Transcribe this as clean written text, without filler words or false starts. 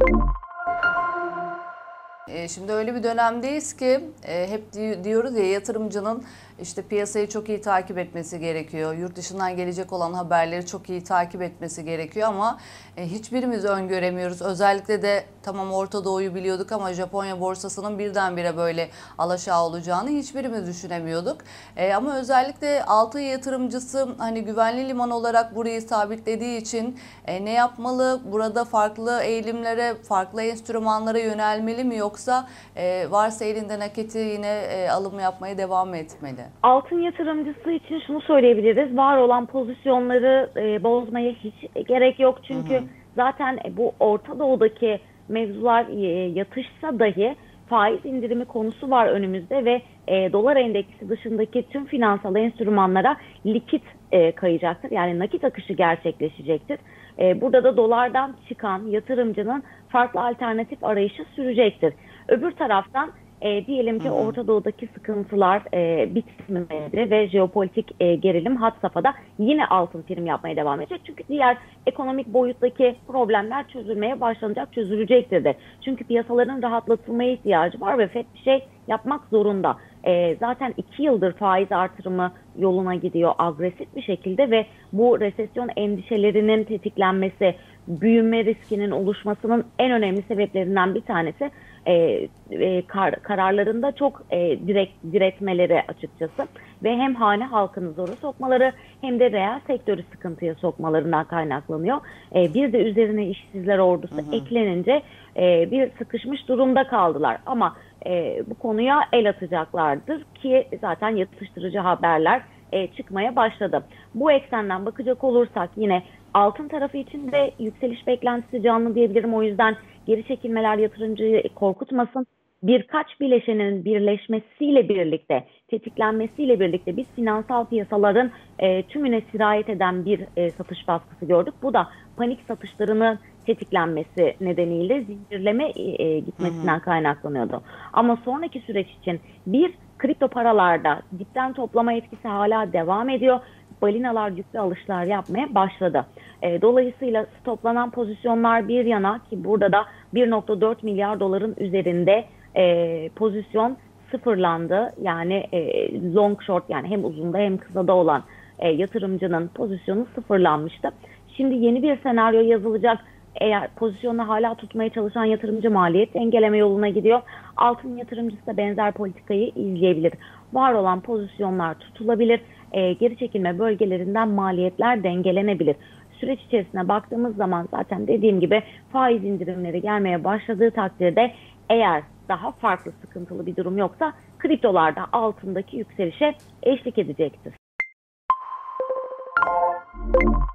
Şimdi öyle bir dönemdeyiz ki hep diyoruz ya, yatırımcının işte piyasayı çok iyi takip etmesi gerekiyor. Yurt dışından gelecek olan haberleri çok iyi takip etmesi gerekiyor ama hiçbirimiz öngöremiyoruz. Özellikle de tamam, Orta Doğu'yu biliyorduk ama Japonya borsasının birdenbire böyle alaşağı olacağını hiçbirimiz düşünemiyorduk. Ama özellikle altın yatırımcısı hani güvenli liman olarak burayı sabitlediği için ne yapmalı? Burada farklı eğilimlere, farklı enstrümanlara yönelmeli mi, yoksa varsa elinde nakiti yine alım yapmaya devam mı etmeli? Altın yatırımcısı için şunu söyleyebiliriz. Var olan pozisyonları bozmaya hiç gerek yok. Çünkü zaten bu Orta Doğu'daki mevzular yatışsa dahi faiz indirimi konusu var önümüzde ve dolar endeksi dışındaki tüm finansal enstrümanlara likit kayacaktır. Yani nakit akışı gerçekleşecektir. Burada da dolardan çıkan yatırımcının farklı alternatif arayışı sürecektir. Öbür taraftan diyelim ki Orta Doğu'daki sıkıntılar bitmedi ve jeopolitik gerilim had safhada, yine altın prim yapmaya devam edecek. Çünkü diğer ekonomik boyuttaki problemler çözülmeye başlanacak, çözülecektir de. Çünkü piyasaların rahatlatılmaya ihtiyacı var ve FED bir şey yapmak zorunda. Zaten 2 yıldır faiz artırımı yoluna gidiyor agresif bir şekilde ve bu resesyon endişelerinin tetiklenmesi, büyüme riskinin oluşmasının en önemli sebeplerinden bir tanesi kararlarında çok diretmeleri açıkçası ve hem hane halkını zora sokmaları hem de reel sektörü sıkıntıya sokmalarından kaynaklanıyor. Bir de üzerine işsizler ordusu eklenince bir sıkışmış durumda kaldılar ama bu konuya el atacaklardır ki zaten yatıştırıcı haberler çıkmaya başladı. Bu eksenden bakacak olursak yine altın tarafı için de yükseliş beklentisi canlı diyebilirim. O yüzden geri çekilmeler yatırımcıyı korkutmasın. Birkaç bileşenin birleşmesiyle birlikte, tetiklenmesiyle birlikte biz finansal piyasaların tümüne sirayet eden bir satış baskısı gördük. Bu da panik satışlarının tetiklenmesi nedeniyle zincirleme gitmesinden kaynaklanıyordu. Ama sonraki süreç için kripto paralarda dipten toplama etkisi hala devam ediyor. Balinalar yüklü alışlar yapmaya başladı. Dolayısıyla stoplanan pozisyonlar bir yana ki burada da 1,4 milyar doların üzerinde pozisyon sıfırlandı. Yani long short, yani hem uzunda hem kısada olan yatırımcının pozisyonu sıfırlanmıştı. Şimdi yeni bir senaryo yazılacak. Eğer pozisyonu hala tutmaya çalışan yatırımcı maliyet dengeleme yoluna gidiyor. Altın yatırımcısı da benzer politikayı izleyebilir. Var olan pozisyonlar tutulabilir. Geri çekilme bölgelerinden maliyetler dengelenebilir. Süreç içerisine baktığımız zaman zaten dediğim gibi faiz indirimleri gelmeye başladığı takdirde, eğer daha farklı sıkıntılı bir durum yoksa, kriptolarda altındaki yükselişe eşlik edecektir.